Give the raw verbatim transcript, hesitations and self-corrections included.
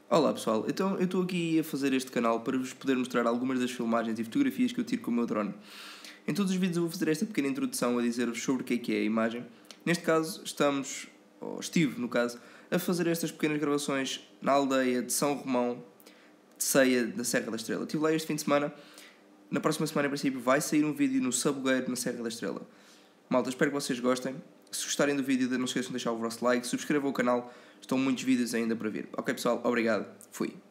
Olá pessoal, então eu estou aqui a fazer este canal para vos poder mostrar algumas das filmagens e fotografias que eu tiro com o meu drone. Em todos os vídeos eu vou fazer esta pequena introdução a dizer-vos sobre o que é que é a imagem. Neste caso estamos, ou estive no caso, a fazer estas pequenas gravações na aldeia de São Romão, de Ceia, da Serra da Estrela. Estive lá este fim de semana, na próxima semana em princípio vai sair um vídeo no Sabugueiro, na Serra da Estrela. Malta, espero que vocês gostem. Se gostarem do vídeo, não se esqueçam de deixar o vosso like, subscrevam o canal, estão muitos vídeos ainda para vir. Ok pessoal, obrigado, fui.